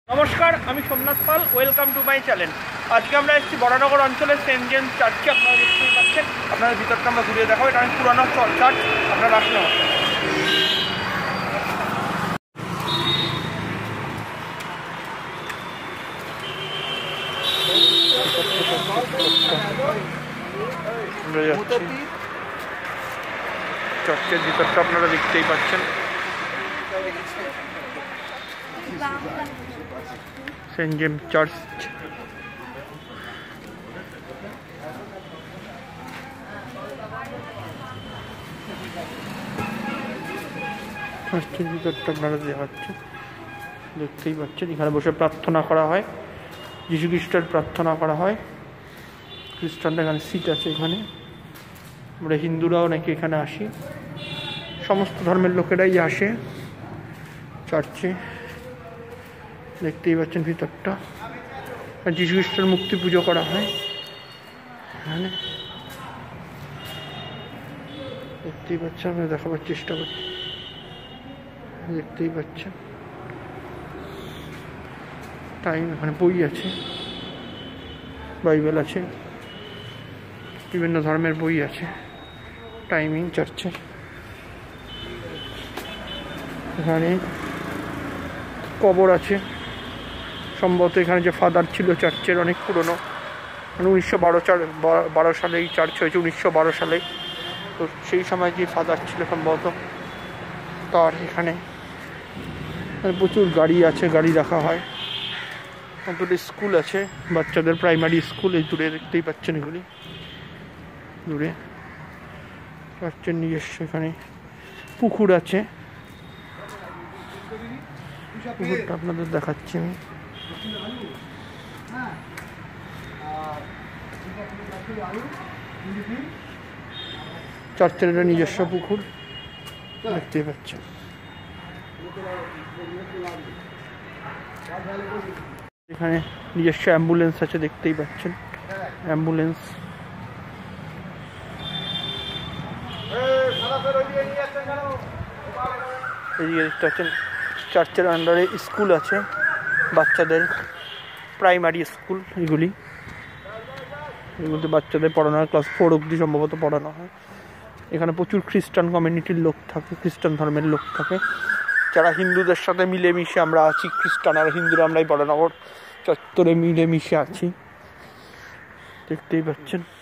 নমস্কার, আমি Somnath Pal. Welcome to my channel. আজকে আমরা এসেছি বরানগর অঞ্চলের সেন্ট জেমস চার্চে। আপনারা দেখতেই পাচ্ছেন, আপনাদের ভিতরটা আমরা ঘুরিয়ে দেখাবো। এটা অনেক পুরানো চার্চ, আপনারা আসলে চার্চের ভিতরটা আপনারা দেখতেই পাচ্ছেন। Saint James church. চার্চের ভিতরটা আপনারা দেখতেই পাচ্ছেন। এখানে বসে প্রার্থনা করা হয়, যীশু খ্রিস্টের প্রার্থনা করা হয়। খ্রিস্টানরা এখানে সিট আছে। এখানে আমরা হিন্দুরাও নাকি এখানে আসি, সমস্ত ধর্মের লোকেরাই আসে চার্চে। দেখতেই পাচ্ছেন ভিতরটা। যীশু খ্রিস্টের মুক্তি পুজো করা হয় এখানে। দেখতেই পাচ্ছেন, আমি দেখাবার চেষ্টা করছি। দেখতেই পাচ্ছেন টাইম, এখানে বই আছে, বাইবেল আছে, বিভিন্ন ধর্মের বই আছে। টাইমিং চার্চের। এখানে কবর আছে সম্ভবত। এখানে যে ফাদার ছিল চার্চের, অনেক পুরনো, মানে 1912 সালে এই চার্চ হয়েছে, 1912 সালে। তো সেই সময় যে ফাদার ছিল সম্ভবত তার এখানে প্রচুর গাড়ি আছে, গাড়ি রাখা হয়। দুটো স্কুল আছে, বাচ্চাদের প্রাইমারি স্কুল। এই দূরে দেখতেই পাচ্ছেন, এগুলি দূরে। চার্চের নিজস্ব এখানে পুকুর আছে। পুকুরটা আপনাদের দেখাচ্ছি আমি। চার্চের একটা নিজস্ব পুকুর দেখতেই পাচ্ছেন। এখানে নিজস্ব অ্যাম্বুলেন্স আছে, দেখতেই পাচ্ছেন অ্যাম্বুলেন্স। এদিকে দেখতে পাচ্ছেন চার্চের আন্ডারে স্কুল আছে, বাচ্চাদের প্রাইমারি স্কুল। এগুলোতে বাচ্চাদের পড়ানো হয়, ক্লাস 4 অবধি সম্ভবত পড়ানো হয়। এখানে প্রচুর খ্রিস্টান কমিউনিটির লোক থাকে, খ্রিস্টান ধর্মের লোক থাকে, যারা হিন্দুদের সাথে মিলেমিশে আমরা আছি। খ্রিস্টান আর হিন্দুরা আমরাই বরানগর চত্বরে মিলেমিশে আছি, দেখতেই পাচ্ছেন।